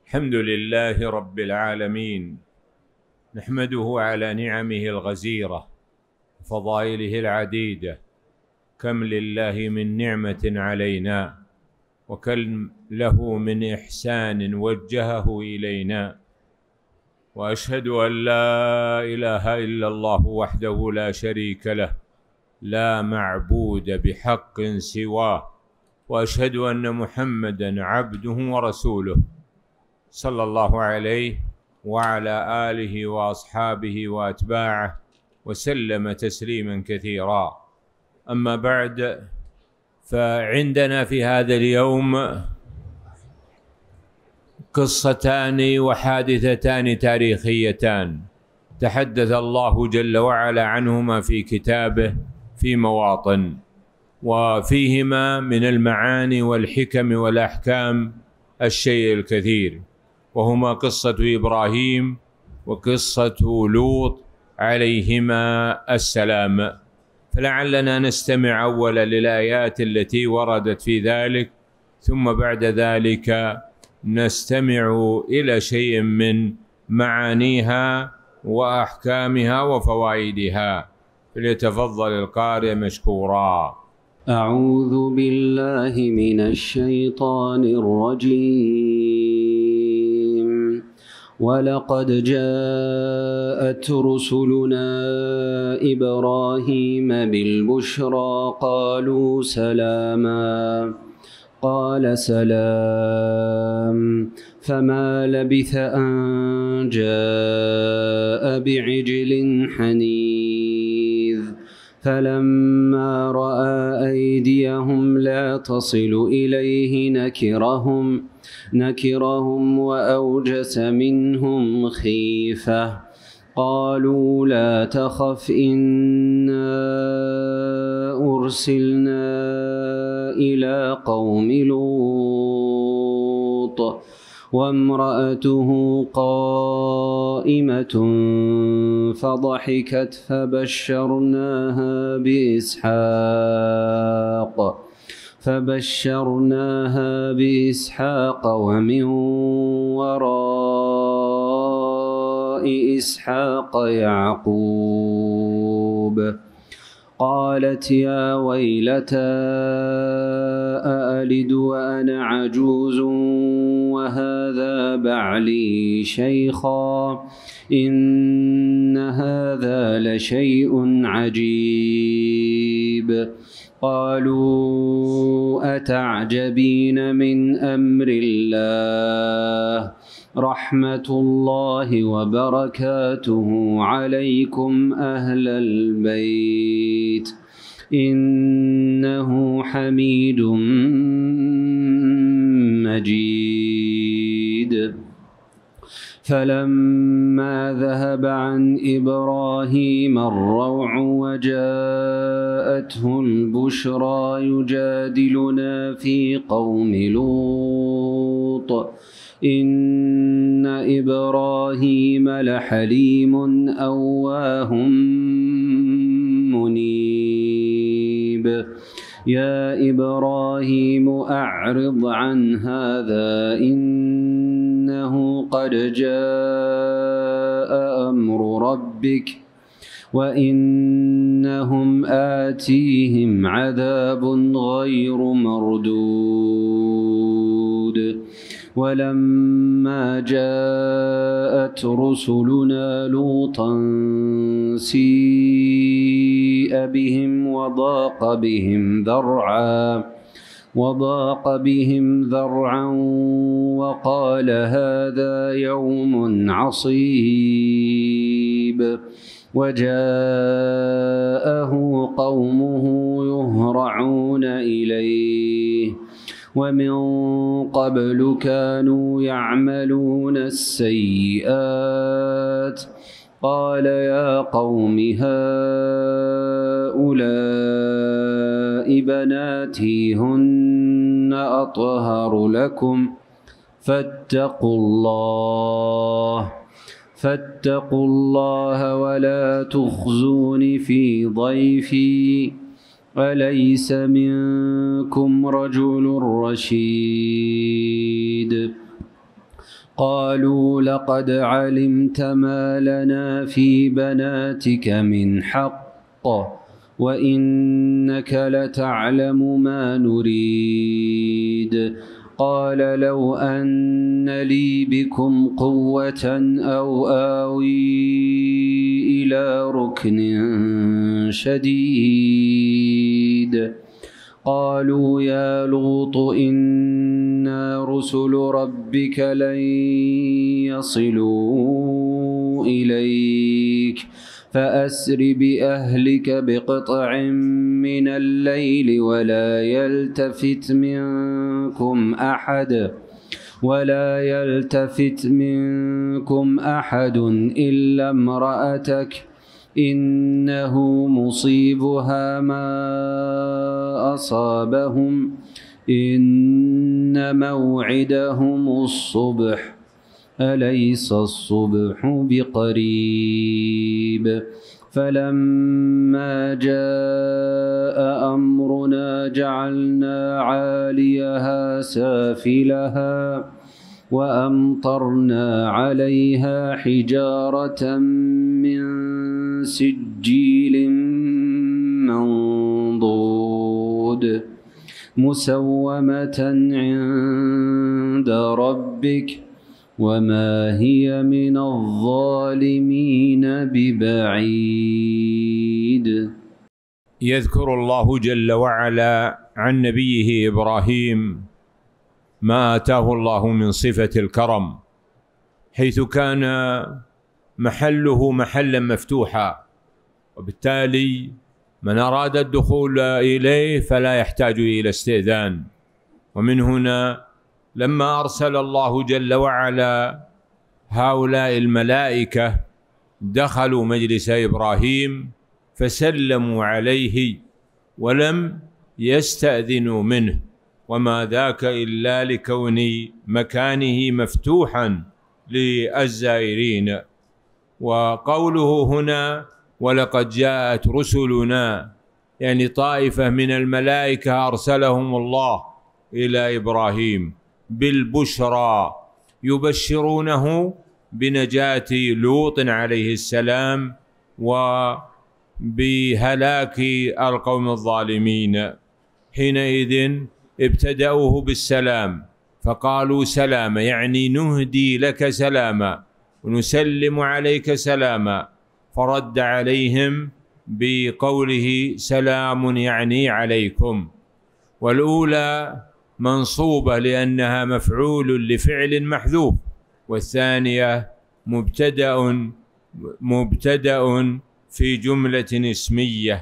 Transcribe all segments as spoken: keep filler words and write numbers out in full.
الحمد لله رب العالمين، نحمده على نعمه الغزيرة وفضائله العديدة. كم لله من نعمة علينا، وكم له من إحسان وجهه إلينا. وأشهد أن لا إله إلا الله وحده لا شريك له، لا معبود بحق سواه، وأشهد أن محمدًا عبده ورسوله صلى الله عليه وعلى آله وأصحابه وأتباعه وسلم تسليما كثيرا. أما بعد، فعندنا في هذا اليوم قصتان وحادثتان تاريخيتان تحدث الله جل وعلا عنهما في كتابه في مواطن، وفيهما من المعاني والحكم والأحكام الشيء الكثير، وهما قصة إبراهيم وقصة لوط عليهما السلام. فلعلنا نستمع أولا للآيات التي وردت في ذلك، ثم بعد ذلك نستمع إلى شيء من معانيها وأحكامها وفوائدها. فليتفضل القارئ مشكورا. أعوذ بالله من الشيطان الرجيم. ولقد جاءت رسلنا إبراهيم بالبشرى قالوا سلاما قال سلام، فما لبث أن جاء بعجل حنيذ. فلما رأى أيديهم لا تصل إليه نكرهم نكرهم وأوجس منهم خيفة. قالوا لا تخف إنا أرسلنا إلى قوم لوط وامرأته قائمة فضحكت فبشرناها بإسحاق فبشرناها بإسحاق ومن وراء إسحاق يعقوب. قالت يا ويلتى أألد وأنا عجوز وهذا بعلي شيخا إن هذا لشيء عجيب. قالوا أتعجبين من أمر الله رحمة الله وبركاته عليكم أهل البيت إنه حميد مجيد. فلما ذهب عن إبراهيم الروع وجاءته البشرى يجادلنا في قوم لوط إن إبراهيم لحليم أواه منيب. يا إبراهيم أعرض عن هذا إنه قد جاء أمر ربك وإنهم آتيهم عذاب غير مردود. ولما جاءت رسلنا لوطا سيء بهم وضاق بهم ذرعا وضاق بهم ذرعا وقال هذا يوم عصيب. وجاءه قومه يهرعون إليه ومن قبل كانوا يعملون السيئات. قال يا قوم هؤلاء بناتي هن أطهر لكم فاتقوا الله فاتقوا الله ولا تخزون في ضيفي أليس منكم رجل رشيد. قالوا لقد علمت ما لنا في بناتك من حق وإنك لتعلم ما نريد. قال لو أن لي بكم قوة أو آوي إلى ركن شديد. قالوا يا لوط إنا رسل ربك لن يصلوا إليك فأسر بأهلك بقطع من الليل ولا يلتفت منكم أحد ولا يلتفت منكم أحد إلا امرأتك إنه مصيبها ما أصابهم إن موعدهم الصبح أليس الصبح بقريب. فلما جاء أمرنا جعلنا عاليها سافلها وأمطرنا عليها حجارة من سجيل منضود مسومة عند ربك وما هي من الظالمين ببعيد. يذكر الله جل وعلا عن نبيه إبراهيم ما آتاه الله من صفة الكرم، حيث كان محله محلا مفتوحا، وبالتالي من أراد الدخول إليه فلا يحتاج إلى استئذان. ومن هنا لما أرسل الله جل وعلا هؤلاء الملائكة دخلوا مجلس إبراهيم فسلموا عليه ولم يستأذنوا منه، وما ذاك إلا لكون مكانه مفتوحا للزائرين. وقوله هنا ولقد جاءت رسلنا، يعني طائفة من الملائكة أرسلهم الله إلى إبراهيم بالبشرى، يبشرونه بنجاة لوط عليه السلام وبهلاك القوم الظالمين. حينئذ ابتدأوه بالسلام فقالوا سلاما، يعني نهدي لك سلاما ونسلم عليك سلاما، فرد عليهم بقوله سلام يعني عليكم. والأولى منصوبة لأنها مفعول لفعل محذوف، والثانية مبتدأ مبتدأ في جملة اسمية،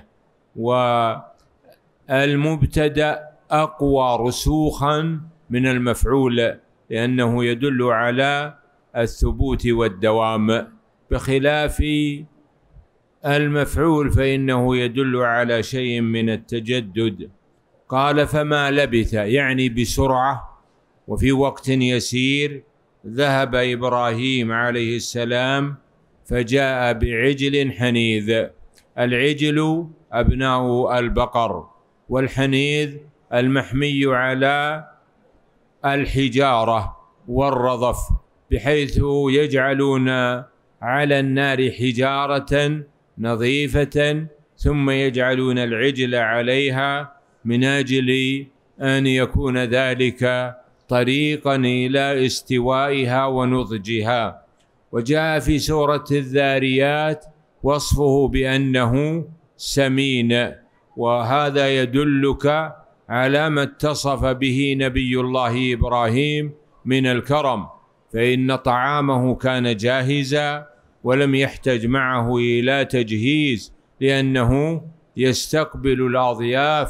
والمبتدأ أقوى رسوخا من المفعول لأنه يدل على الثبوت والدوام، بخلاف المفعول فإنه يدل على شيء من التجدد. قال فما لبث، يعني بسرعة وفي وقت يسير ذهب إبراهيم عليه السلام فجاء بعجل حنيذ. العجل أبناء البقر، والحنيذ المحمي على الحجارة والرضف، بحيث يجعلون على النار حجارة نظيفة ثم يجعلون العجل عليها من أجل أن يكون ذلك طريقا إلى استوائها ونضجها. وجاء في سورة الذاريات وصفه بأنه سمين، وهذا يدلك على ما اتصف به نبي الله إبراهيم من الكرم، فإن طعامه كان جاهزا ولم يحتج معه إلى تجهيز، لأنه يستقبل الأضياف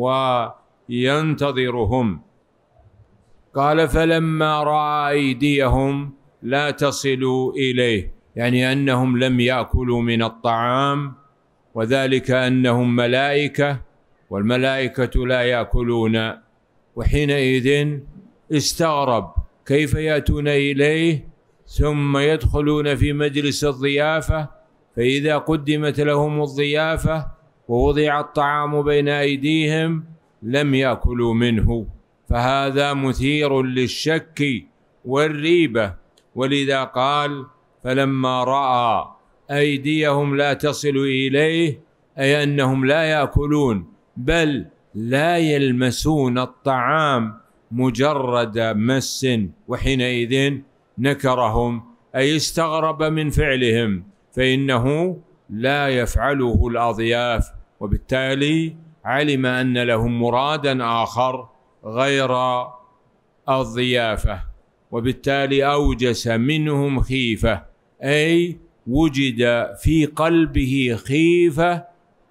وينتظرهم. قال فلما رأى أيديهم لا تصل إليه، يعني أنهم لم يأكلوا من الطعام، وذلك أنهم ملائكة والملائكة لا يأكلون. وحينئذ استغرب كيف يأتون إليه ثم يدخلون في مجلس الضيافة، فإذا قدمت لهم الضيافة ووضع الطعام بين أيديهم لم يأكلوا منه، فهذا مثير للشك والريبة. ولذا قال فلما رأى أيديهم لا تصل إليه، أي أنهم لا يأكلون بل لا يلمسون الطعام مجرد مس، وحينئذ نكرهم أي استغرب من فعلهم، فإنه لا يفعله الأضياف، وبالتالي علم أن لهم مرادا آخر غير الضيافة، وبالتالي أوجس منهم خيفة، أي وجد في قلبه خيفة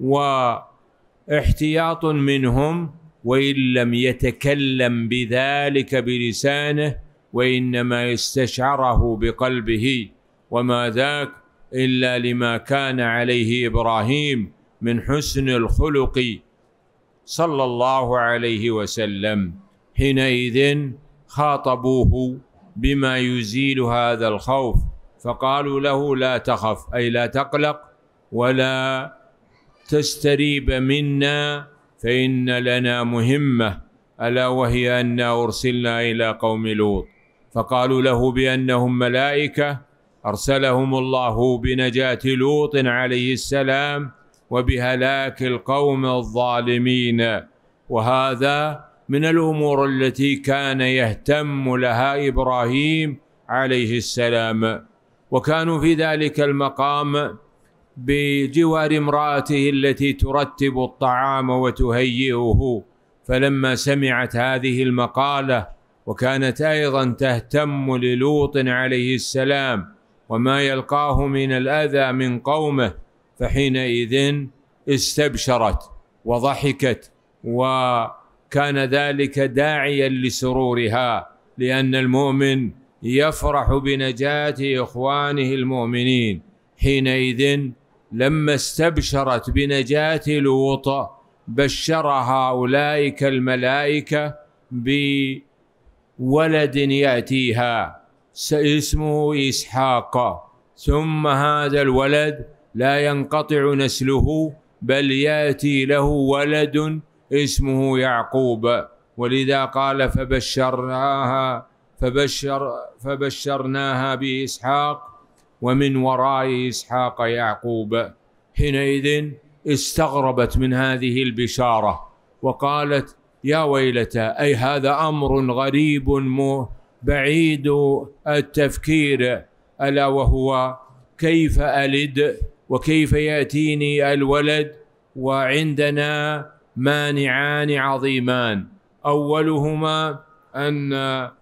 واحتياط منهم، وإن لم يتكلم بذلك بلسانه وإنما استشعره بقلبه، وما ذاك إلا لما كان عليه إبراهيم من حسن الخلق صلى الله عليه وسلم. حينئذ خاطبوه بما يزيل هذا الخوف، فقالوا له لا تخف، أي لا تقلق ولا تستريب منا، فإن لنا مهمة، ألا وهي أننا أرسلنا إلى قوم لوط. فقالوا له بأنهم ملائكة أرسلهم الله بنجاة لوط عليه السلام وبهلاك القوم الظالمين، وهذا من الأمور التي كان يهتم لها إبراهيم عليه السلام. وكانوا في ذلك المقام بجوار امرأته التي ترتب الطعام وتهيئه، فلما سمعت هذه المقالة وكانت أيضا تهتم للوط عليه السلام وما يلقاه من الأذى من قومه، فحينئذ استبشرت وضحكت، وكان ذلك داعيا لسرورها، لأن المؤمن يفرح بنجاة إخوانه المؤمنين. حينئذ لما استبشرت بنجاة لوط بشرها أولئك الملائكة بولد يأتيها اسمه إسحاق، ثم هذا الولد لا ينقطع نسله بل يأتي له ولد اسمه يعقوب، ولذا قال فبشرناها فبشر فبشرناها بإسحاق ومن وراء إسحاق يعقوب. حينئذ استغربت من هذه البشارة وقالت يا ويلتى، أي هذا أمر غريب بعيد التفكير، ألا وهو كيف ألد وكيف يأتيني الولد وعندنا مانعان عظيمان، أولهما أن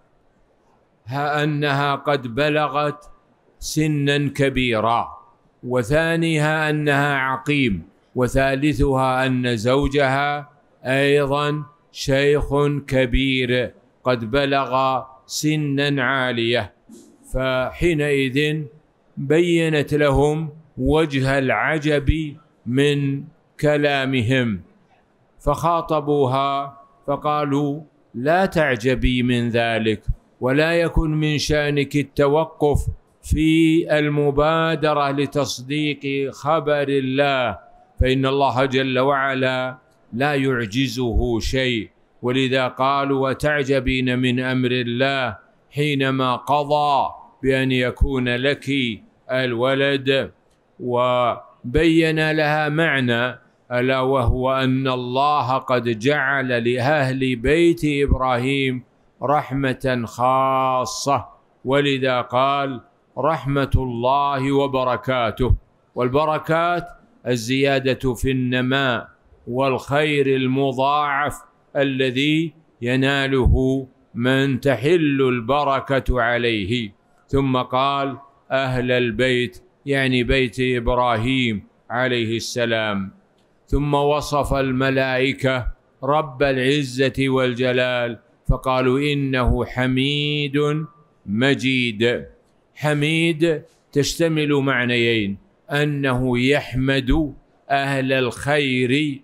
أنها قد بلغت سنا كبيرا، وثانيها أنها عقيم، وثالثها أن زوجها أيضا شيخ كبير قد بلغ سنا عالية. فحينئذ بينت لهم وجه العجب من كلامهم، فخاطبوها فقالوا لا تعجبي من ذلك، ولا يكن من شأنك التوقف في المبادرة لتصديق خبر الله، فإن الله جل وعلا لا يعجزه شيء، ولذا قالوا وتعجبين من أمر الله حينما قضى بأن يكون لك الولد. وبين لها معنى، ألا وهو أن الله قد جعل لأهل بيت إبراهيم رحمة خاصة، ولذا قال رحمة الله وبركاته، والبركات الزيادة في النماء والخير المضاعف الذي يناله من تحل البركة عليه. ثم قال أهل البيت، يعني بيت إبراهيم عليه السلام. ثم وصف الملائكة رب العزة والجلال فقالوا إنه حميد مجيد. حميد تشتمل معنيين، أنه يحمد أهل الخير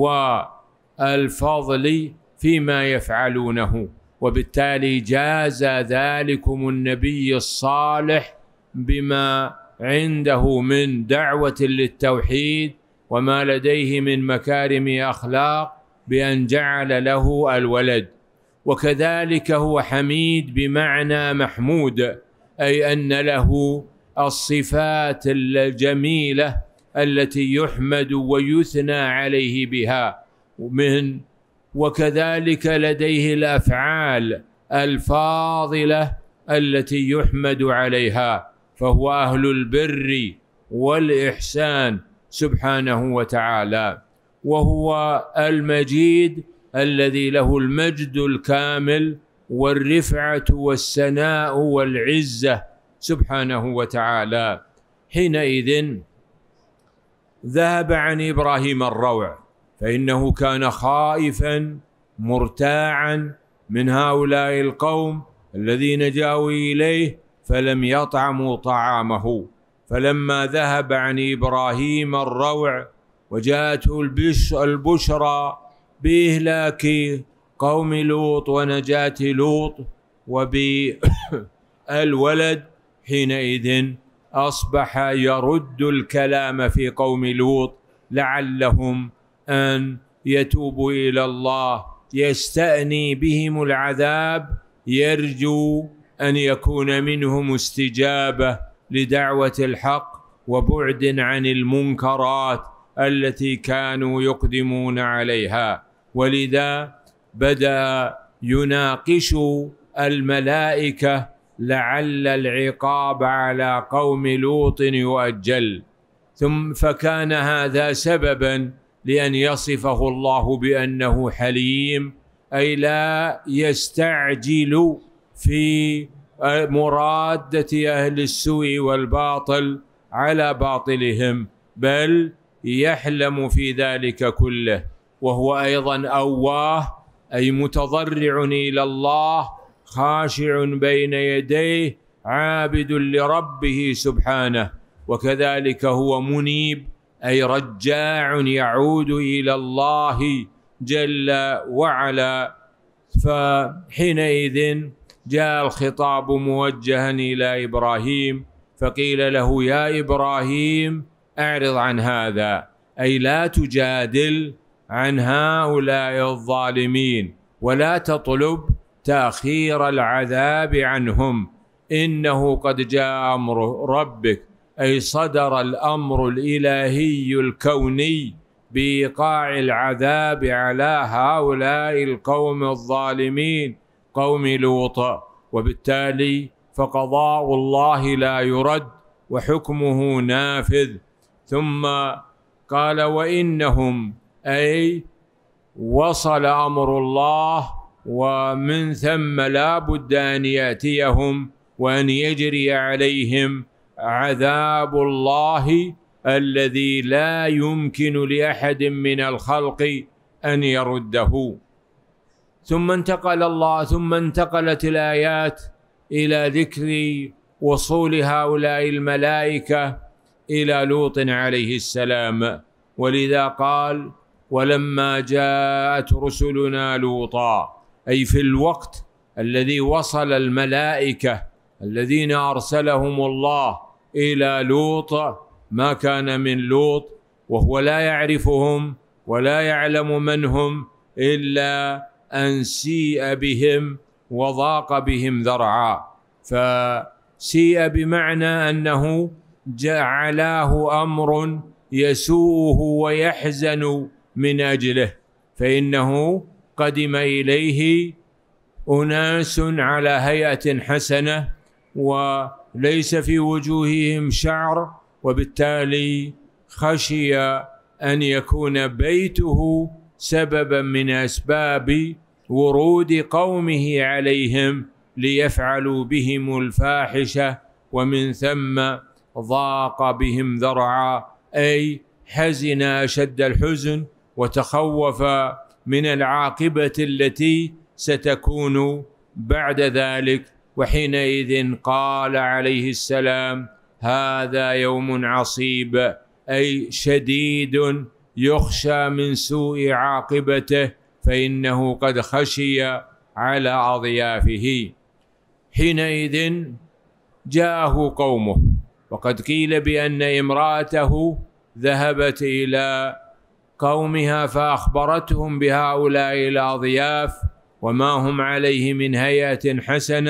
والفضل فيما يفعلونه، وبالتالي جاز ذلكم النبي الصالح بما عنده من دعوة للتوحيد وما لديه من مكارم أخلاق بأن جعل له الولد. وكذلك هو حميد بمعنى محمود، أي أن له الصفات الجميلة التي يحمد ويثنى عليه بها من، وكذلك لديه الأفعال الفاضلة التي يحمد عليها، فهو أهل البر والإحسان سبحانه وتعالى. وهو المجيد الذي له المجد الكامل والرفعة والسناء والعزة سبحانه وتعالى. حينئذ ذهب عن إبراهيم الروع، فإنه كان خائفا مرتاعا من هؤلاء القوم الذين جاءوا إليه فلم يطعموا طعامه. فلما ذهب عن إبراهيم الروع وجاءته البشرى بإهلاك قوم لوط ونجاة لوط وبالولد، حينئذ أصبح يرد الكلام في قوم لوط لعلهم أن يتوبوا إلى الله، يستأني بهم العذاب، يرجو أن يكون منهم استجابة لدعوة الحق وبعد عن المنكرات التي كانوا يقدمون عليها. ولذا بدأ يناقش الملائكة لعل العقاب على قوم لوط يؤجل، ثم فكان هذا سببا لأن يصفه الله بأنه حليم، أي لا يستعجل في مرادة أهل السوء والباطل على باطلهم، بل يحلم في ذلك كله. وهو أيضا أواه، أي متضرع إلى الله، خاشع بين يديه، عابد لربه سبحانه. وكذلك هو منيب، أي رجاع يعود إلى الله جل وعلا. فحينئذ جاء الخطاب موجها إلى إبراهيم، فقيل له يا إبراهيم أعرض عن هذا، أي لا تجادل عن هؤلاء الظالمين ولا تطلب تأخير العذاب عنهم، إنه قد جاء أمر ربك، أي صدر الأمر الإلهي الكوني بإيقاع العذاب على هؤلاء القوم الظالمين قوم لوط، وبالتالي فقضاء الله لا يرد وحكمه نافذ. ثم قال وإنهم، أي وصل أمر الله، ومن ثم لا بد أن يأتيهم وأن يجري عليهم عذاب الله الذي لا يمكن لأحد من الخلق أن يرده. ثم انتقل الله ثم انتقلت الآيات إلى ذكر وصول هؤلاء الملائكة إلى لوط عليه السلام، ولذا قال ولما جاءت رسلنا لوطا، أي في الوقت الذي وصل الملائكة الذين أرسلهم الله إلى لوط، ما كان من لوط وهو لا يعرفهم ولا يعلم من هم، إلا أن سيء بهم وضاق بهم ذرعا. فسيء بمعنى أنه جعلاه أمر يسوءه ويحزن من أجله، فإنه قدم إليه أناس على هيئة حسنة وليس في وجوههم شعر، وبالتالي خشي أن يكون بيته سببا من أسباب ورود قومه عليهم ليفعلوا بهم الفاحشة، ومن ثم ضاق بهم ذرعا، أي حزن أشد الحزن وتخوف من العاقبة التي ستكون بعد ذلك. وحينئذ قال عليه السلام هذا يوم عصيب، أي شديد يخشى من سوء عاقبته، فإنه قد خشي على أضيافه. حينئذ جاءه قومه، وقد قيل بأن امرأته ذهبت إلى قومها فأخبرتهم بهؤلاء الأضياف وما هم عليه من هيئة حسنة،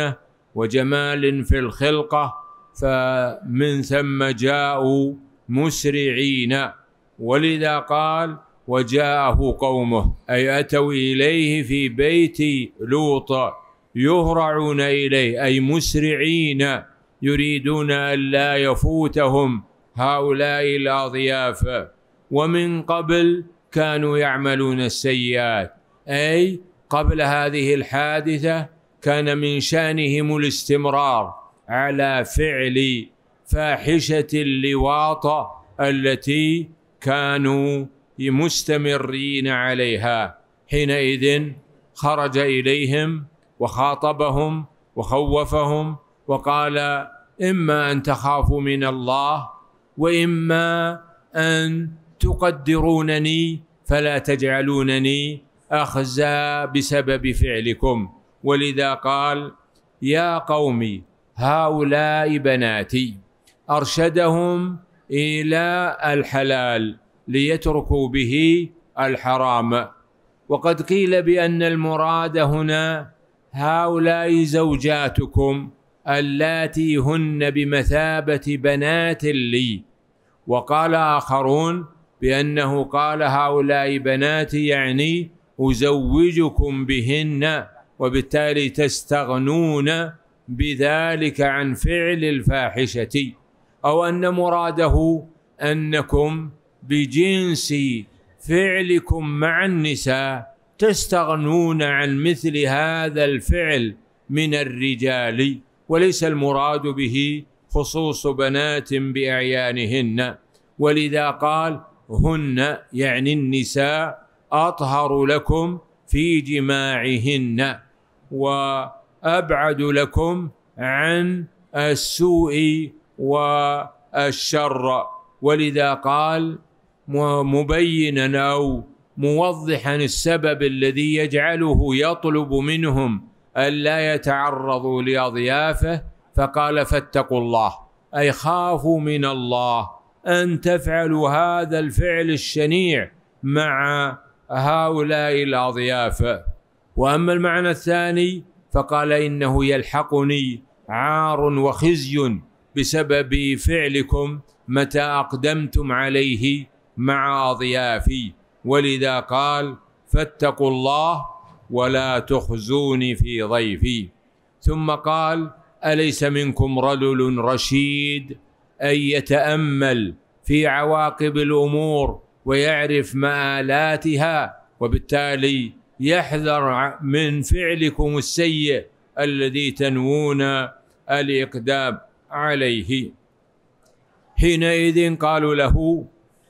وجمال في الخلقة، فمن ثم جاءوا مسرعين. ولذا قال وجاءه قومه، أي أتوا إليه في بيت لوط يهرعون إليه، أي مسرعين يريدون أن لا يفوتهم هؤلاء الأضياف. ومن قبل كانوا يعملون السيئات، أي قبل هذه الحادثة كان من شأنهم الاستمرار على فعل فاحشة اللواط التي كانوا مستمرين عليها. حينئذ خرج إليهم وخاطبهم وخوفهم وقال: إما أن تخافوا من الله، وإما أن تقدرونني فلا تجعلونني أخزى بسبب فعلكم. ولذا قال: يا قوم هؤلاء بناتي. أرشدهم إلى الحلال ليتركوا به الحرام. وقد قيل بأن المراد هنا هؤلاء زوجاتكم اللاتي هن بمثابة بنات لي. وقال آخرون بأنه قال هؤلاء بناتي يعني أزوجكم بهن، وبالتالي تستغنون بذلك عن فعل الفاحشة، أو أن مراده أنكم بجنس فعلكم مع النساء تستغنون عن مثل هذا الفعل من الرجال، وليس المراد به خصوص بنات بأعيانهن. ولذا قال هن يعني النساء أطهر لكم في جماعهن وأبعد لكم عن السوء والشر. ولذا قال مبينا أو موضحا السبب الذي يجعله يطلب منهم ألا يتعرضوا لأضيافه، فقال فاتقوا الله، أي خافوا من الله أن تفعلوا هذا الفعل الشنيع مع هؤلاء الأضياف. وأما المعنى الثاني فقال إنه يلحقني عار وخزي بسبب فعلكم متى أقدمتم عليه مع أضيافي. ولذا قال فاتقوا الله ولا تخزوني في ضيفي. ثم قال أليس منكم رجل رشيد، أي يتأمل في عواقب الأمور ويعرف مآلاتها، وبالتالي يحذر من فعلكم السيء الذي تنوون الإقدام عليه. حينئذ قالوا له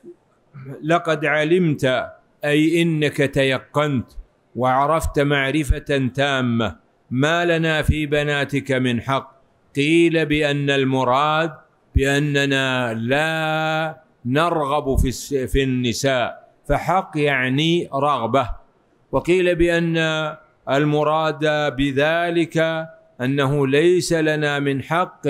لقد علمت، أي إنك تيقنت وعرفت معرفة تامة ما لنا في بناتك من حق. قيل بأن المراد بأننا لا نرغب في في النساء، فحق يعني رغبة. وقيل بأن المراد بذلك أنه ليس لنا من حق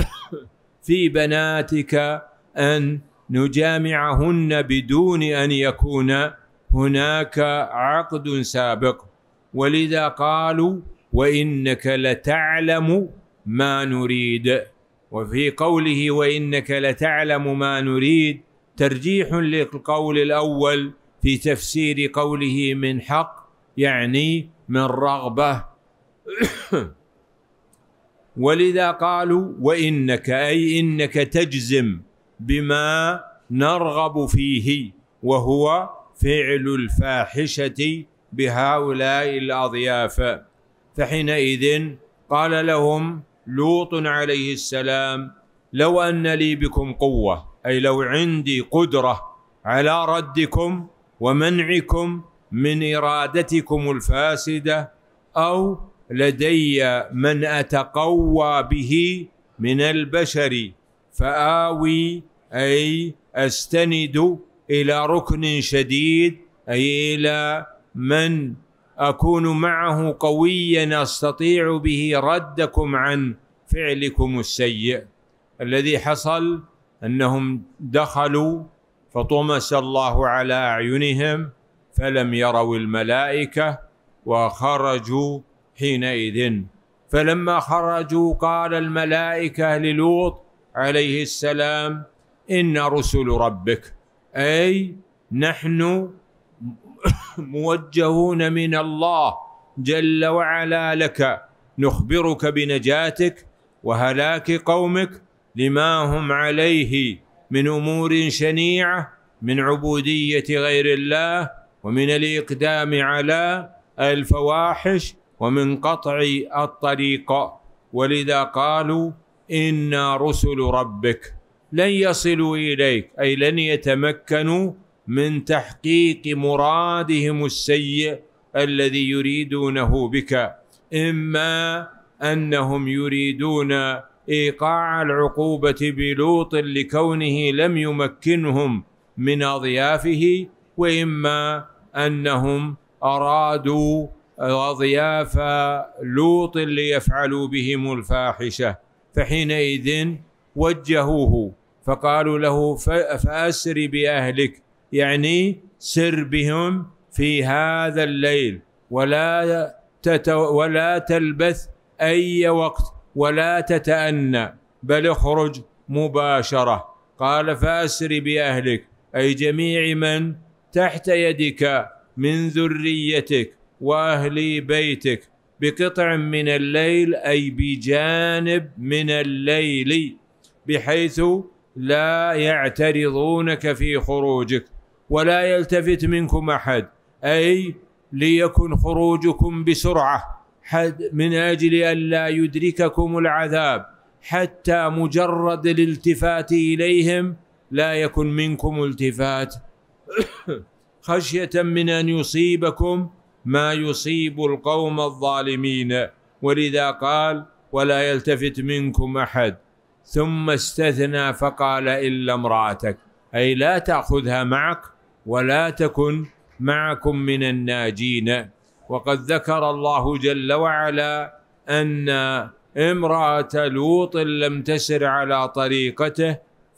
في بناتك أن نجامعهن بدون أن يكون هناك عقد سابق. ولذا قالوا وإنك لتعلم ما نريد. وفي قوله وإنك لتعلم ما نريد ترجيح للقول الأول في تفسير قوله من حق، يعني من رغبة. ولذا قالوا وإنك، أي إنك تجزم بما نرغب فيه، وهو فعل الفاحشة بهؤلاء الأضياف. فحينئذ قال لهم لوط عليه السلام لو أن لي بكم قوة، أي لو عندي قدرة على ردكم ومنعكم من إرادتكم الفاسدة، أو لدي من أتقوى به من البشر فآوي، أي أستند إلى ركن شديد، أي إلى من أكون معه قويا أستطيع به ردكم عن فعلكم السيء. الذي حصل أنهم دخلوا فطمس الله على أعينهم فلم يروا الملائكة وخرجوا حينئذ. فلما خرجوا قال الملائكة للوط عليه السلام: إن رسل ربك، أي نحن موجهون من الله جل وعلا لك، نخبرك بنجاتك وهلاك قومك لما هم عليه من أمور شنيعة، من عبودية غير الله، ومن الإقدام على الفواحش، ومن قطع الطريق. ولذا قالوا: إنا رسل ربك لن يصلوا إليك، أي لن يتمكنوا من تحقيق مرادهم السيء الذي يريدونه بك، إما أنهم يريدون إيقاع العقوبة بلوط لكونه لم يمكنهم من أضيافه، وإما أنهم أرادوا أضياف لوط ليفعلوا بهم الفاحشة. فحينئذ وجهوه فقالوا له: فأسر بأهلك، يعني سر بهم في هذا الليل، ولا ولا تلبث أي وقت، ولا تتأنى، بل اخرج مباشرة. قال: فأسر بأهلك، أي جميع من تحت يدك من ذريتك وأهل بيتك بقطع من الليل، أي بجانب من الليل، بحيث لا يعترضونك في خروجك ولا يلتفت منكم أحد، أي ليكن خروجكم بسرعة من أجل أن لا يدرككم العذاب، حتى مجرد الالتفات إليهم لا يكن منكم التفات خشية من أن يصيبكم ما يصيب القوم الظالمين. ولذا قال: ولا يلتفت منكم أحد، ثم استثنى فقال: إلا امرأتك، أي لا تأخذها معك ولا تكن معكم من الناجين. وقد ذكر الله جل وعلا أن امرأة لوط لم تسر على طريقته،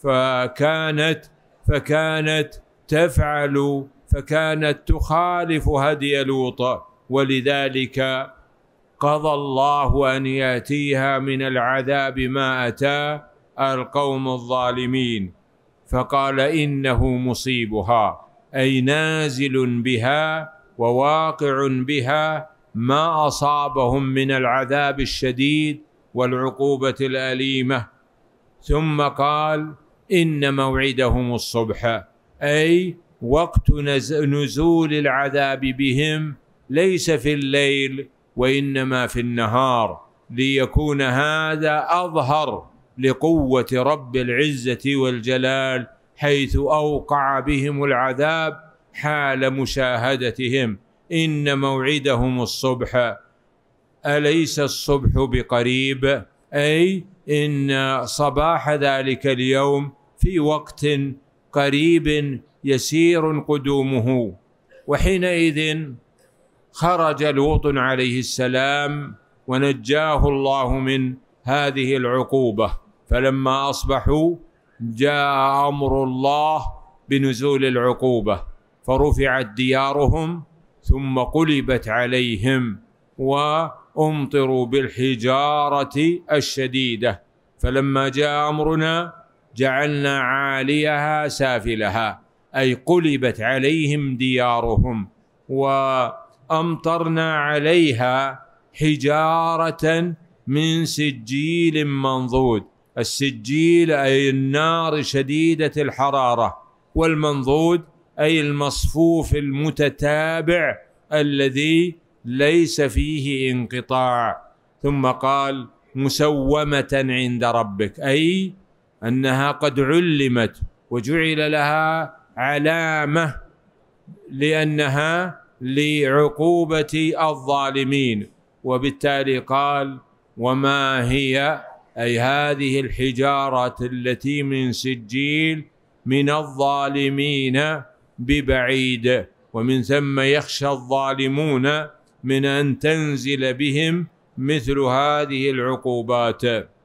فكانت فكانت تفعل فكانت تخالف هدي لوط، ولذلك قضى الله أن يأتيها من العذاب ما أتى القوم الظالمين، فقال: إنه مصيبها، أي نازل بها وواقع بها ما أصابهم من العذاب الشديد والعقوبة الأليمة. ثم قال: إن موعدهم الصبح، أي وقت نزول العذاب بهم ليس في الليل وإنما في النهار، ليكون هذا أظهر لقوة رب العزة والجلال، حيث أوقع بهم العذاب حال مشاهدتهم. إن موعدهم الصبح، أليس الصبح بقريب، أي إن صباح ذلك اليوم في وقت قريب يسير قدومه. وحينئذ خرج لوط عليه السلام ونجاه الله من هذه العقوبة. فلما أصبحوا جاء أمر الله بنزول العقوبة، فرفعت ديارهم ثم قلبت عليهم وأمطروا بالحجارة الشديدة. فلما جاء أمرنا جعلنا عاليها سافلها، أي قلبت عليهم ديارهم، وأمطرنا عليها حجارة من سجيل منضود. السجيل أي النار شديدة الحرارة، والمنضود أي المصفوف المتتابع الذي ليس فيه انقطاع. ثم قال: مسومة عند ربك، أي أنها قد علمت وجعل لها علامة لأنها لعقوبة الظالمين. وبالتالي قال: وما هي، أي هذه الحجارة التي من سجيل من الظالمين ببعيد، ومن ثم يخشى الظالمون من أن تنزل بهم مثل هذه العقوبات.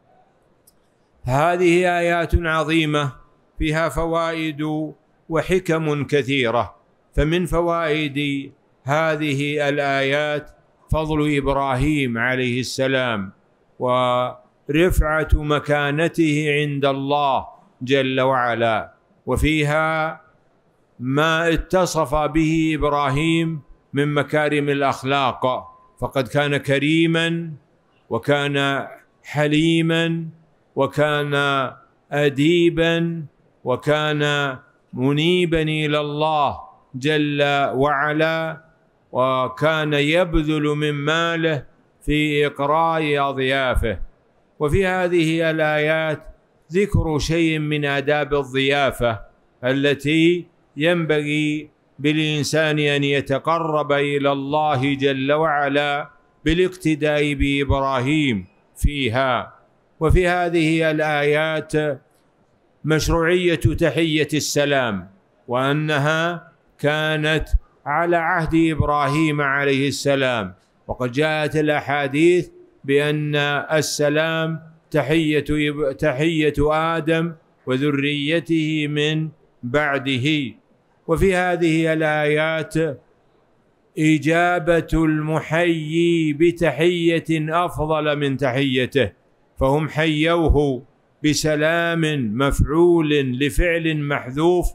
هذه آيات عظيمة فيها فوائد وحكم كثيرة. فمن فوائد هذه الآيات فضل إبراهيم عليه السلام ورفعة مكانته عند الله جل وعلا، وفيها ما اتصف به إبراهيم من مكارم الأخلاق، فقد كان كريما وكان حليما وكان أديبا وكان منيبا إلى الله جل وعلا، وكان يبذل من ماله في إقراء أضيافه. وفي هذه الآيات ذكر شيء من آداب الضيافة التي ينبغي بالإنسان أن يتقرب إلى الله جل وعلا بالاقتداء بإبراهيم فيها. وفي هذه الآيات مشروعية تحية السلام، وأنها كانت على عهد إبراهيم عليه السلام، وقد جاءت الأحاديث بأن السلام تحية تحية آدم وذريته من بعده. وفي هذه الآيات إجابة المحيي بتحية أفضل من تحيته، فهم حيوه بسلام مفعول لفعل محذوف،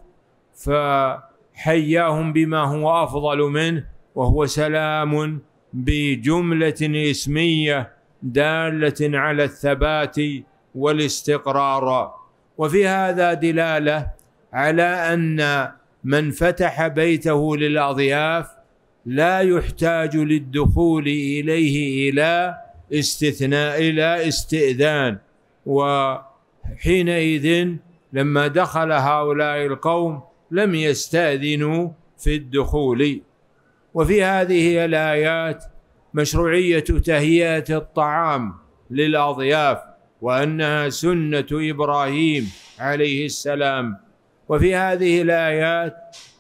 فحياهم بما هو أفضل منه، وهو سلام بجملة اسمية دالة على الثبات والاستقرار. وفي هذا دلالة على أن من فتح بيته للأضياف لا يحتاج للدخول إليه إلى استثناء إلى استئذان، وحينئذ لما دخل هؤلاء القوم لم يستأذنوا في الدخول. وفي هذه الآيات مشروعية تهيئة الطعام للأضياف، وأنها سنة إبراهيم عليه السلام. وفي هذه الآيات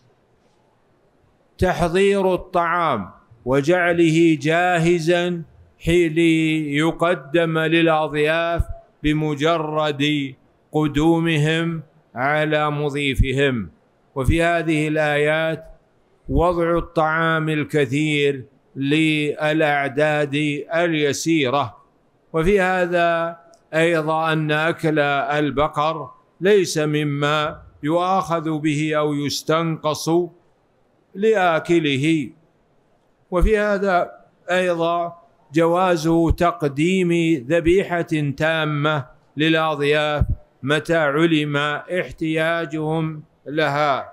تحضير الطعام وجعله جاهزا حين يقدم للأضياف بمجرد قدومهم على مضيفهم. وفي هذه الآيات وضع الطعام الكثير للأعداد اليسيرة. وفي هذا أيضا أن أكل البقر ليس مما يؤاخذ به أو يستنقص لآكله. وفي هذا أيضا جواز تقديم ذبيحة تامة للأضياف متى علم احتياجهم لها.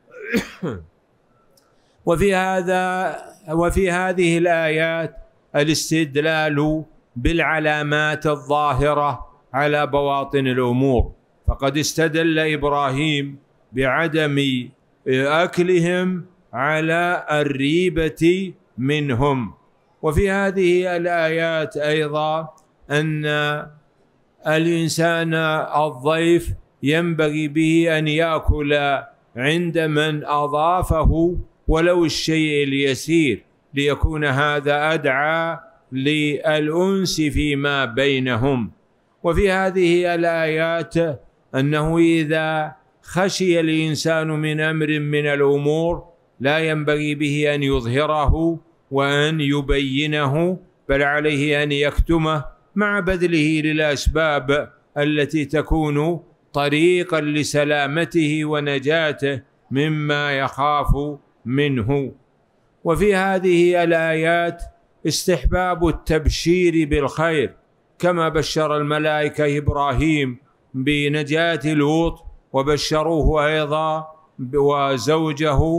وفي هذا وفي هذه الآيات الاستدلال بالعلامات الظاهرة على بواطن الأمور، فقد استدل إبراهيم بعدم أكلهم على الريبة منهم. وفي هذه الآيات أيضا أن الإنسان الضيف ينبغي به أن يأكل عند من أضافه ولو الشيء اليسير، ليكون هذا أدعى للأنس فيما بينهم. وفي هذه الآيات أنه إذا خشي الإنسان من أمر من الأمور لا ينبغي به أن يظهره وأن يبينه، بل عليه أن يكتمه مع بذله للأسباب التي تكون طريقا لسلامته ونجاته مما يخاف منه. وفي هذه الآيات استحباب التبشير بالخير، كما بشر الملائكة إبراهيم بنجاة لوط، وبشروه أيضا وزوجه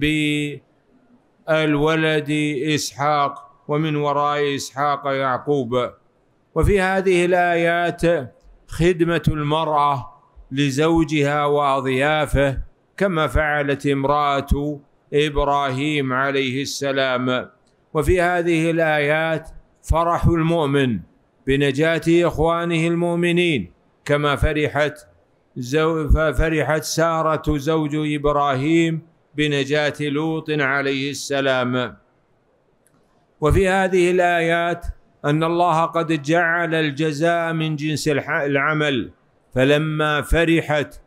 بالولد إسحاق، ومن وراء إسحاق يعقوب. وفي هذه الآيات خدمة المرأة لزوجها وأضيافه، كما فعلت امرأة إبراهيم عليه السلام. وفي هذه الآيات فرح المؤمن بنجاة إخوانه المؤمنين، كما فرحت زو فرحت سارة زوج إبراهيم بنجاة لوط عليه السلام. وفي هذه الآيات أن الله قد جعل الجزاء من جنس العمل، فلما فرحت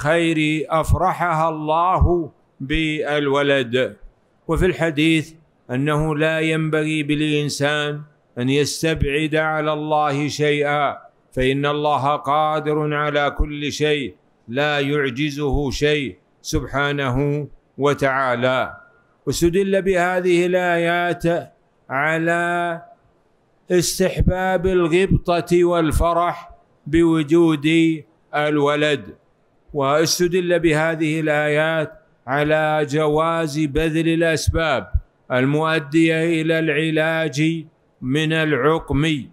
بالخير أفرحها الله بالولد. وفي الحديث أنه لا ينبغي بالإنسان أن يستبعد على الله شيئا، فإن الله قادر على كل شيء لا يعجزه شيء سبحانه وتعالى. واستدل بهذه الآيات على استحباب الغبطة والفرح بوجود الولد، واستدل بهذه الآيات على جواز بذل الأسباب المؤدية إلى العلاج من العقم،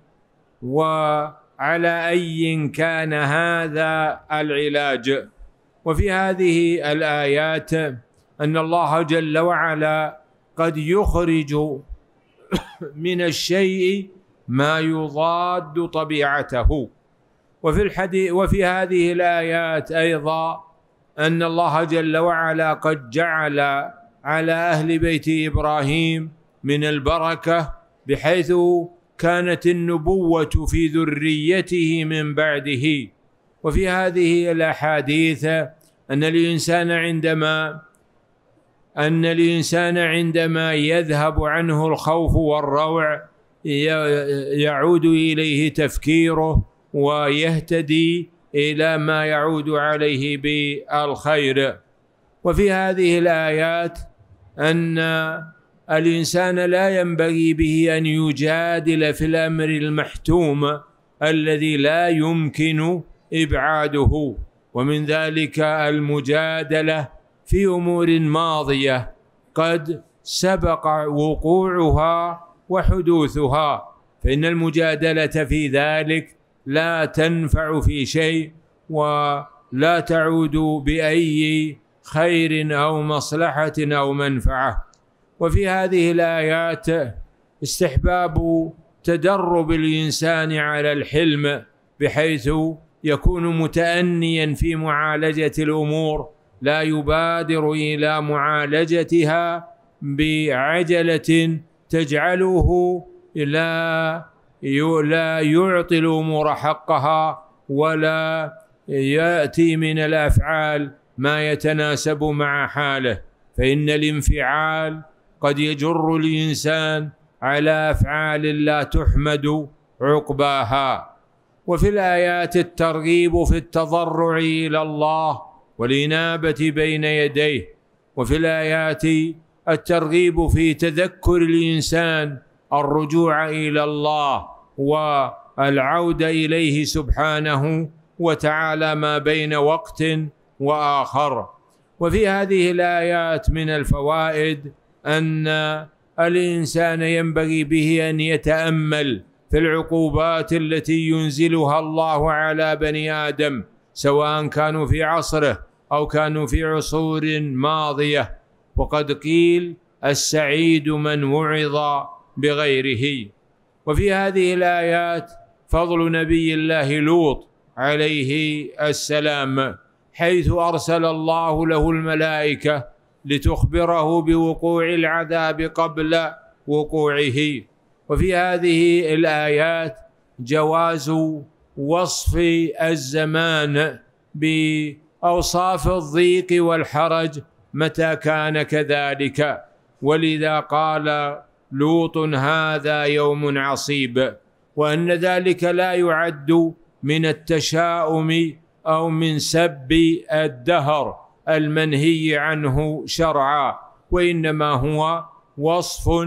وعلى أي كان هذا العلاج. وفي هذه الآيات أن الله جل وعلا قد يخرج من الشيء ما يضاد طبيعته. وفي الحديث وفي هذه الآيات أيضا أن الله جل وعلا قد جعل على أهل بيت إبراهيم من البركة، بحيث كانت النبوة في ذريته من بعده. وفي هذه الأحاديث أن الإنسان عندما أن الإنسان عندما يذهب عنه الخوف والروع يعود إليه تفكيره ويهتدي إلى ما يعود عليه بالخير. وفي هذه الآيات أن الإنسان لا ينبغي به أن يجادل في الأمر المحتوم الذي لا يمكن إبعاده، ومن ذلك المجادلة في أمور ماضية قد سبق وقوعها وحدوثها، فإن المجادلة في ذلك لا تنفع في شيء ولا تعود بأي خير أو مصلحة أو منفعة. وفي هذه الآيات استحباب تدرب الإنسان على الحلم، بحيث يكون متأنيا في معالجة الأمور، لا يبادر إلى معالجتها بعجلة تجعله لا لا يعطي الأمور حقها، ولا يأتي من الأفعال ما يتناسب مع حاله، فإن الانفعال قد يجر الإنسان على أفعال لا تحمد عقباها. وفي الآيات الترغيب في التضرع إلى الله والإنابة بين يديه، وفي الآيات الترغيب في تذكر الإنسان الرجوع إلى الله والعودة إليه سبحانه وتعالى ما بين وقت وآخر. وفي هذه الآيات من الفوائد أن الإنسان ينبغي به أن يتأمل في العقوبات التي ينزلها الله على بني آدم، سواء كانوا في عصره أو كانوا في عصور ماضية. وقد قيل السعيد من وعظ بغيره. وفي هذه الآيات فضل نبي الله لوط عليه السلام، حيث أرسل الله له الملائكة لتخبره بوقوع العذاب قبل وقوعه. وفي هذه الآيات جواز وصف الزمان بأوصاف الضيق والحرج متى كان كذلك، ولذا قال لوط هذا يوم عصيب، وأن ذلك لا يعد من التشاؤم أو من سب الدهر المنهي عنه شرعا، وإنما هو وصف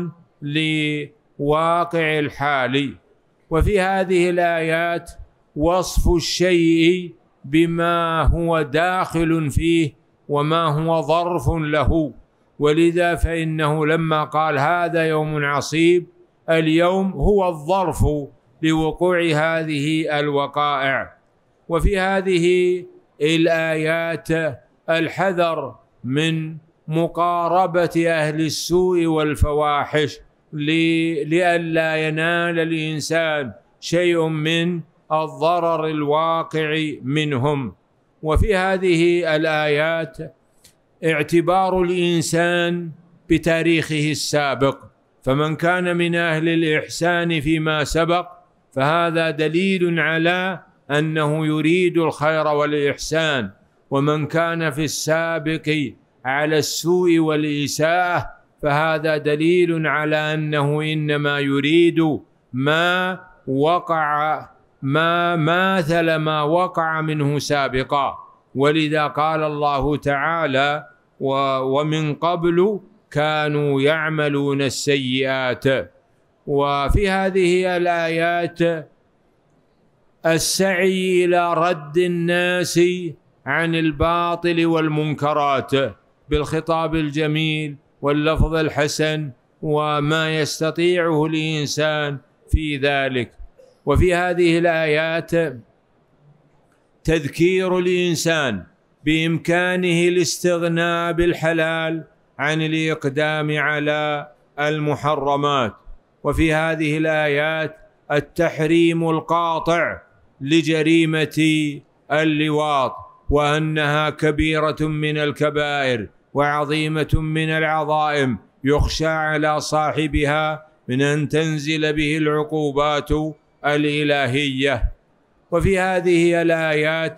لواقع الحال. وفي هذه الآيات وصف الشيء بما هو داخل فيه وما هو ظرف له، ولذا فإنه لما قال هذا يوم عصيب، اليوم هو الظرف لوقوع هذه الوقائع. وفي هذه الآيات الحذر من مقاربة أهل السوء والفواحش لئلا ينال الإنسان شيء من الضرر الواقع منهم. وفي هذه الآيات اعتبار الإنسان بتاريخه السابق، فمن كان من أهل الإحسان فيما سبق فهذا دليل على أنه يريد الخير والإحسان، ومن كان في السابق على السوء والإساءة فهذا دليل على أنه إنما يريد ما وقع ما ماثل ما وقع منه سابقا. ولذا قال الله تعالى: ومن قبل كانوا يعملون السيئات. وفي هذه الآيات السعي إلى رد الناس عن الباطل والمنكرات بالخطاب الجميل واللفظ الحسن وما يستطيعه الإنسان في ذلك. وفي هذه الآيات تذكير الإنسان بإمكانه الاستغناء بالحلال عن الإقدام على المحرمات. وفي هذه الآيات التحريم القاطع لجريمة اللواط، وأنها كبيرة من الكبائر وعظيمة من العظائم يخشى على صاحبها من أن تنزل به العقوبات الإلهية. وفي هذه الآيات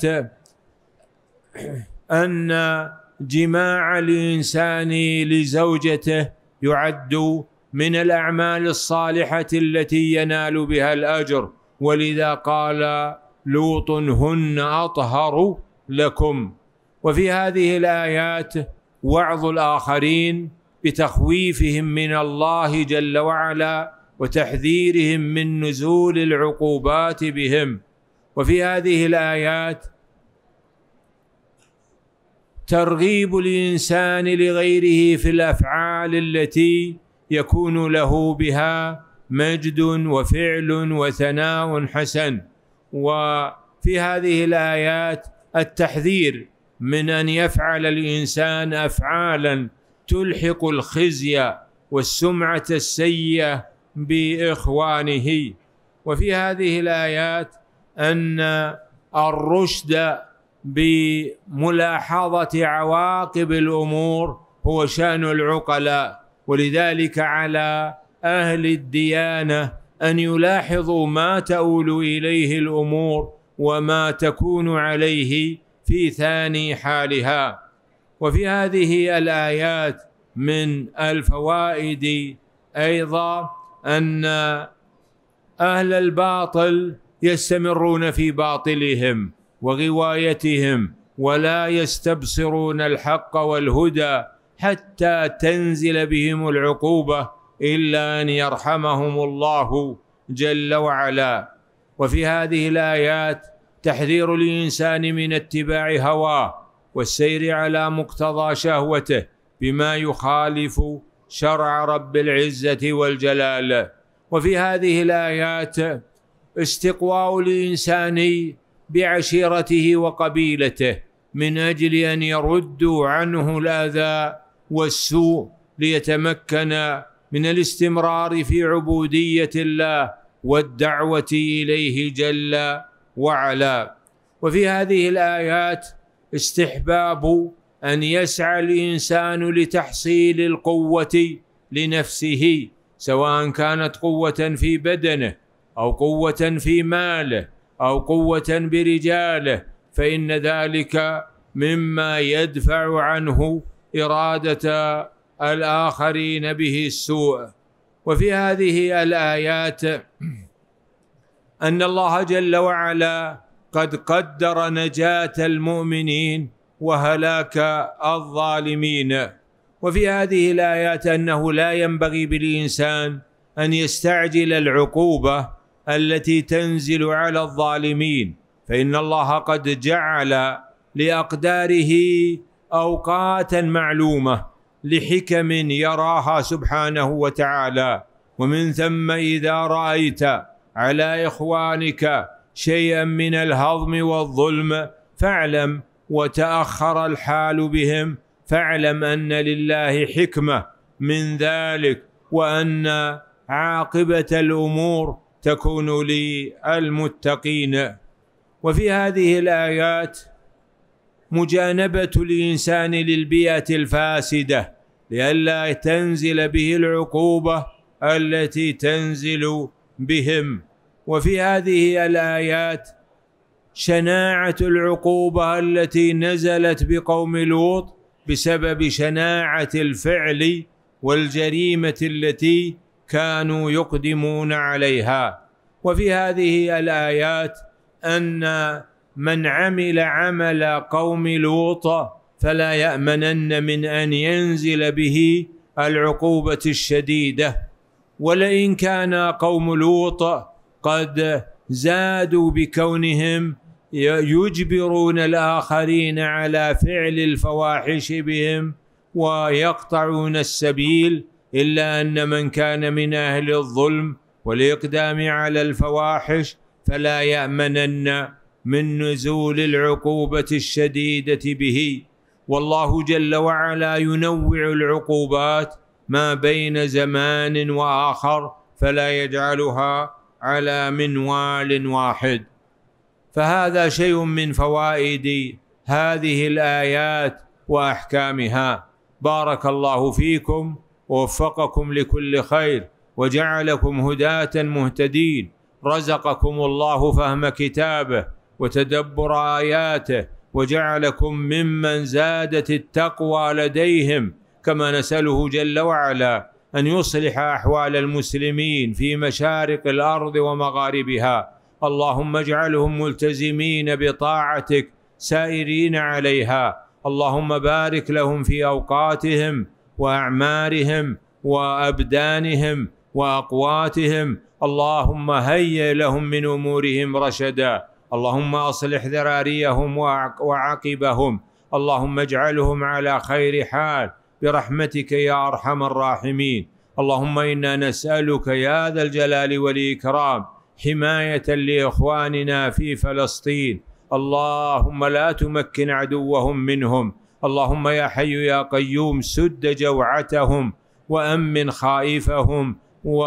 أن جماع الإنسان لزوجته يعد من الأعمال الصالحة التي ينال بها الأجر، ولذا قال: لوط هن أطهر لكم. وفي هذه الآيات وعظ الآخرين بتخويفهم من الله جل وعلا وتحذيرهم من نزول العقوبات بهم. وفي هذه الآيات ترغيب الإنسان لغيره في الأفعال التي يكون له بها مجد وفعل وثناء حسن. وفي هذه الآيات التحذير من أن يفعل الإنسان أفعالا تلحق الخزي والسمعة السيئة بإخوانه. وفي هذه الآيات أن الرشد بملاحظة عواقب الأمور هو شأن العقلاء، ولذلك على أهل الديانة أن يلاحظوا ما تؤول إليه الأمور وما تكون عليه في ثاني حالها. وفي هذه الآيات من الفوائد أيضا أن أهل الباطل يستمرون في باطلهم وغوايتهم ولا يستبصرون الحق والهدى حتى تنزل بهم العقوبة إلا أن يرحمهم الله جل وعلا. وفي هذه الآيات تحذير الإنسان من اتباع هواه والسير على مقتضى شهوته بما يخالف شرع رب العزة والجلال. وفي هذه الآيات استقواء الإنسان بعشيرته وقبيلته من أجل أن يردوا عنه الأذى والسوء ليتمكن من الاستمرار في عبودية الله والدعوة إليه جل وعلا. وفي هذه الآيات استحباب أن يسعى الإنسان لتحصيل القوة لنفسه، سواء كانت قوة في بدنه أو قوة في ماله أو قوة برجاله، فإن ذلك مما يدفع عنه إرادة الآخرين به السوء. وفي هذه الآيات أن الله جل وعلا قد قدر نجاة المؤمنين وهلاك الظالمين. وفي هذه الآيات أنه لا ينبغي بالإنسان أن يستعجل العقوبة التي تنزل على الظالمين، فإن الله قد جعل لأقداره أوقاتا معلومة لحكم يراها سبحانه وتعالى. ومن ثم إذا رأيت على إخوانك شيئا من الهضم والظلم فاعلم، وتأخر الحال بهم فاعلم أن لله حكمة من ذلك، وأن عاقبة الأمور تكون للمتقين. وفي هذه الآيات مجانبة الإنسان للبيئة الفاسدة لئلا تنزل به العقوبة التي تنزل بهم. وفي هذه الآيات شناعة العقوبة التي نزلت بقوم لوط بسبب شناعة الفعل والجريمة التي كانوا يقدمون عليها. وفي هذه الآيات أن من عمل عمل قوم لوط فلا يأمنن من أن ينزل به العقوبة الشديدة. ولئن كان قوم لوط قد زادوا بكونهم يجبرون الآخرين على فعل الفواحش بهم ويقطعون السبيل، إلا أن من كان من أهل الظلم والإقدام على الفواحش فلا يأمنن من نزول العقوبة الشديدة به. والله جل وعلا ينوع العقوبات ما بين زمان وآخر فلا يجعلها على منوال واحد. فهذا شيء من فوائد هذه الآيات وأحكامها. بارك الله فيكم ووفقكم لكل خير وجعلكم هداة مهتدين، رزقكم الله فهم كتابه وتدبر آياته، وجعلكم ممن زادت التقوى لديهم، كما نسأله جل وعلا أن يصلح أحوال المسلمين في مشارق الأرض ومغاربها. اللهم اجعلهم ملتزمين بطاعتك سائرين عليها. اللهم بارك لهم في أوقاتهم وأعمارهم وأبدانهم وأقواتهم. اللهم هيئ لهم من أمورهم رشدا. اللهم أصلح ذراريهم وعقبهم. اللهم اجعلهم على خير حال برحمتك يا أرحم الراحمين. اللهم إنا نسألك يا ذا الجلال والإكرام حماية لإخواننا في فلسطين. اللهم لا تمكن عدوهم منهم. اللهم يا حي يا قيوم سد جوعتهم وأمن خائفهم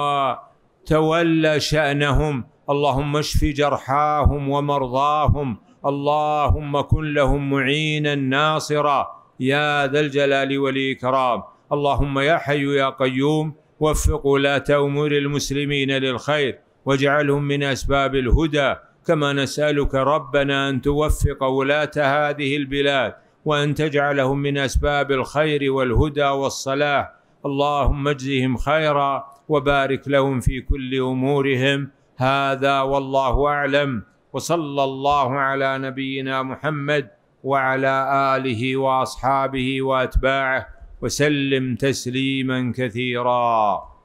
وتولى شأنهم. اللهم اشف جرحاهم ومرضاهم. اللهم كن لهم معينا ناصرا يا ذا الجلال والإكرام. اللهم يا حي يا قيوم وفق ولاة أمور المسلمين للخير واجعلهم من أسباب الهدى، كما نسألك ربنا أن توفق ولاة هذه البلاد وأن تجعلهم من أسباب الخير والهدى والصلاح. اللهم اجزهم خيرا وبارك لهم في كل أمورهم. هذا والله أعلم، وصلى الله على نبينا محمد وعلى آله وأصحابه وأتباعه وسلم تسليما كثيرا.